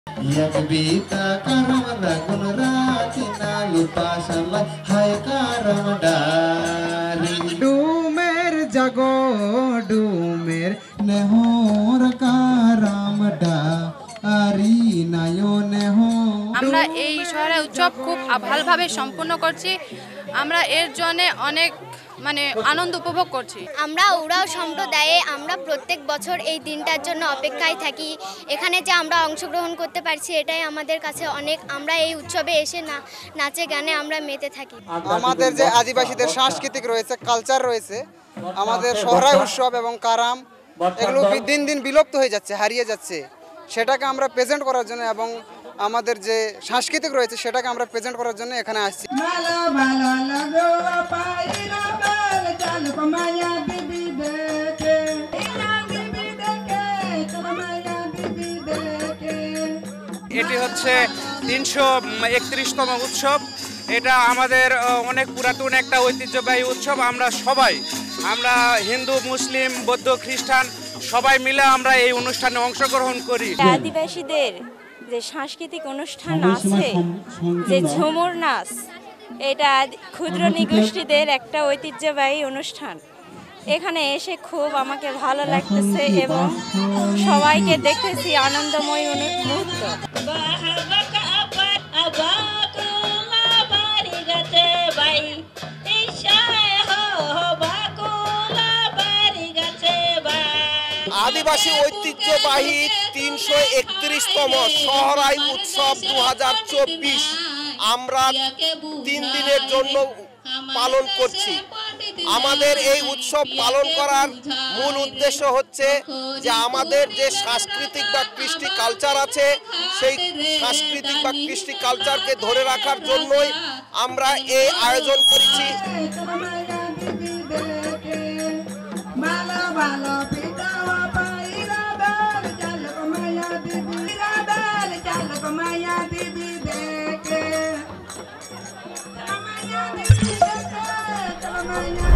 Yang bita karamada gunratina lupa salai hai karamadari dumer jago dumer nehor karamada ari nayo neho আমরা এই শহরে উৎসব খুব ভালোভাবে সম্পূর্ণ করছি। আমরা এর জন্য অনেক আনন্দ উপভোগ করছি। আমরা উরাও সম্প্রদায়ে আমরা প্রত্যেক বছর এই দিনটার জন্য অপেক্ষায় থাকি। এখানে যে আমরা অংশগ্রহণ করতে পারছি এটাই আমাদের কাছে অনেক। আমরা এই উৎসবে এসে নাচে গানে আমরা মেতে থাকি। আমাদের যে আদিবাসীদের সাংস্কৃতিক রয়েছে, কালচার রয়েছে, আমাদের সোহরাই উৎসব এবং কারাম এগুলো দিন দিন বিলুপ্ত হয়ে যাচ্ছে, হারিয়ে যাচ্ছে। সেটাকে আমরা প্রেজেন্ট করার জন্য এবং আমাদের যে সাংস্কৃতিক রয়েছে সেটাকে আমরা প্রেজেন্ট করার জন্য এখানে আসছি। এটি হচ্ছে ৩৩১তম উৎসব। এটা আমাদের অনেক পুরাতন একটা ঐতিহ্যবাহী উৎসব। আমরা হিন্দু, মুসলিম, বৌদ্ধ, খ্রিস্টান সবাই মিলে আমরা এই অনুষ্ঠানে অংশগ্রহণ করি। আদিবাসীদের যে সাংস্কৃতিক অনুষ্ঠান আছে, যে ঝুমুর নাচ, এটা ক্ষুদ্র নৃগোষ্ঠীদের একটা ঐতিহ্যবাহী অনুষ্ঠান। এখানে এসে খুব আমাকে ভালো লাগতেছে এবং সবাইকে দেখতেছি আনন্দময় মুহূর্ত। আদিবাসী ঐতিহ্যবাহী ৩৩১তম সোহরাই উৎসব ২০২৪ আমরা ৩ দিনের জন্য পালন করছি। আমাদের এই উৎসব পালন করার মূল উদ্দেশ্য হচ্ছে যে আমাদের যে সাংস্কৃতিক বা কৃষ্টি কালচার আছে সেই সাংস্কৃতিক বা কৃষ্টি কালচারকে ধরে রাখার জন্যই আমরা এই আয়োজন করেছি। Maya